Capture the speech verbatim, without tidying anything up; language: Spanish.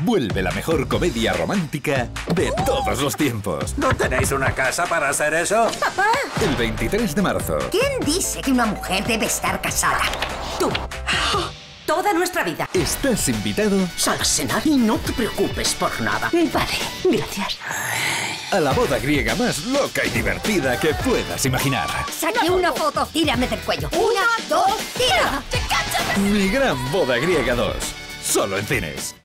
Vuelve la mejor comedia romántica de todos los tiempos. ¿No tenéis una casa para hacer eso? ¡Papá! El veintitrés de marzo. ¿Quién dice que una mujer debe estar casada? Tú. Toda nuestra vida. Estás invitado Sal a cenar y no te preocupes por nada. Vale, gracias. a la boda griega más loca y divertida que puedas imaginar. Saque una foto. Tírame del cuello. Una, dos, tira. Mi gran boda griega dos. Solo en cines.